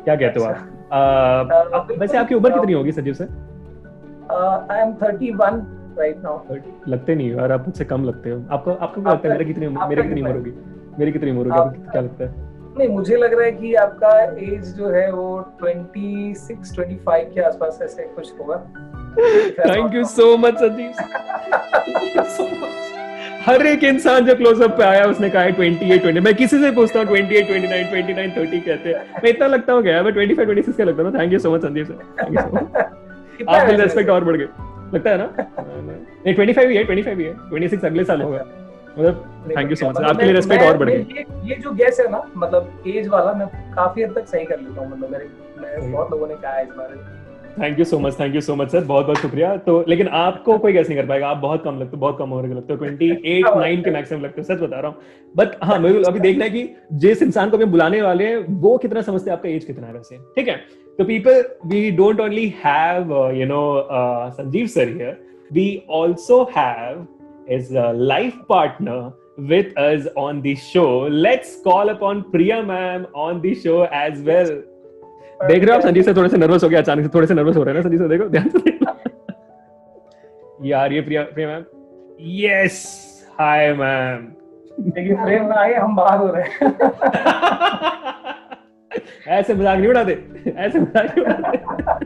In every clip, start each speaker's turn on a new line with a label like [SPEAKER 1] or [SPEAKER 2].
[SPEAKER 1] क्या कहते हो आप? वैसे आपकी उम्र कितनी होगी Sanjeev sir?
[SPEAKER 2] I am 31 right now.
[SPEAKER 1] लगते नहीं हो यार, आप मुझसे कम लगते हो। आपको आपको क्या लगता है मेरी कितनी उम्र होगी? मेरी कितनी उम्र होगी आपको क्या लगता है?
[SPEAKER 2] नहीं, मुझे लग रहा है कि आपका एज जो है वो 26-25 के आसपास ऐसे कुछ होगा।
[SPEAKER 1] Thank you so much Sanjeev, so much. हर एक इंसान जो क्लोजअप पे आया उसने कहा 28 20। मैं किसी से पूछता हूँ 28 29 29 30 कहते हैं, मैं इतना लगता हूँ क्या, मैं 25 26 का लगता हूँ। Thank you so much Sandeep sir, thank you so much. आपके लिए रेस्पेक्ट और बढ़ गए लगता है ना? नहीं 25 ही है, 25 ही है, 26 अगले साल होगा मतलब। थैंक यू सो मच, आपके लिए रेस्पेक्ट और बढ़ गई।
[SPEAKER 2] ये जो गेस है ना, मतलब एज वाला, मैं काफी हद तक सही कर लेता हूँ। मतलब मेरे बहुत लोगों ने कहा है इस बारे में।
[SPEAKER 1] Thank you so much sir, बहुत बहुत शुक्रिया। तो लेकिन आपको कोई गैस नहीं कर पाएगा, आप बहुत कम लगते हो, बहुत कम उम्र के लगते हो, 28 9 के मैक्सिमम लगते हो, सच बता रहा हूँ। बट हाँ, मेरे को अभी देखना है कि जिस इंसान को हम बुलाने वाले हैं वो कितना समझते हैं आपका एज कितना है वैसे, ठीक है? तो people, we don't only have Sanjeev sir here, we also have his life partner with us on the show. Let's call upon Priya ma'am on the show as well. देख रहे हो आप संजीव से थोड़े से नर्वस हो गया, अचानक से थोड़े से नर्वस हो रहे हैं ना संजीव से, देखो ध्यान से देखो यार। ये Priya Priya ma'am, yes, hi ma'am.
[SPEAKER 2] देखिए प्रेम ना आए, हम बाहर हो रहे हैं।
[SPEAKER 1] ऐसे मजाक नहीं उड़ाते, ऐसे मजाक नहीं उड़ाते।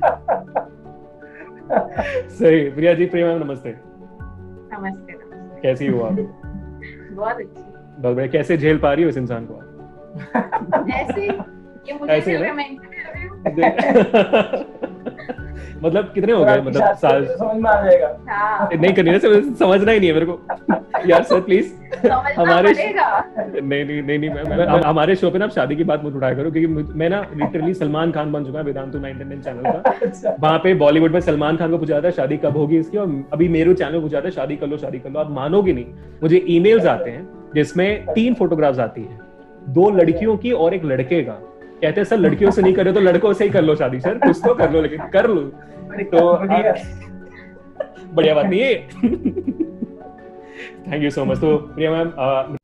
[SPEAKER 1] सही। प्रिया जी, प्रिया मैम नमस्ते।
[SPEAKER 3] नमस्ते।
[SPEAKER 1] कैसी हो आप?
[SPEAKER 3] बहुत अच्छी।
[SPEAKER 1] बहुत बढ़िया। कैसे झेल पा रही हो इस इंसान को?
[SPEAKER 3] ऐसे ये मुझे
[SPEAKER 1] ऐसे
[SPEAKER 3] झेल
[SPEAKER 1] ना?
[SPEAKER 3] रहे, मैं इनको झेल रही हूँ।
[SPEAKER 1] मतलब कितने हो गए, मतलब साल?
[SPEAKER 2] समझ में आ जाएगा।
[SPEAKER 3] हाँ,
[SPEAKER 1] नहीं करनी है, समझना ही नहीं है मेरे को यार सर प्लीज।
[SPEAKER 3] समझना
[SPEAKER 1] हमारे
[SPEAKER 3] पड़ेगा।
[SPEAKER 1] नहीं मैम, हमारे शो पे ना आप शादी की बात मत उठाया करो, क्योंकि मैं ना लिटरली सलमान खान बन चुका है वेदांतु 910 चैनल का। वहां पे बॉलीवुड में सलमान खान को पूछा जाता है शादी कब होगी इसकी, और अभी मेरे चैनल को पूछा जाता है शादी कर लो शादी कर लो। आप मानोगे नहीं, मुझे ईमेल्स आते हैं जिसमें 3 फोटोग्राफ्स आती है, 2 लड़कियों की और 1 लड़के का। कहते हैं सर लड़कियों से नहीं करे तो लड़कों से ही कर लो शादी, सर कुछ तो कर लो, लेकिन कर लो तो बढ़िया बात नहीं है। Thank you so much. तो प्रिया मैम,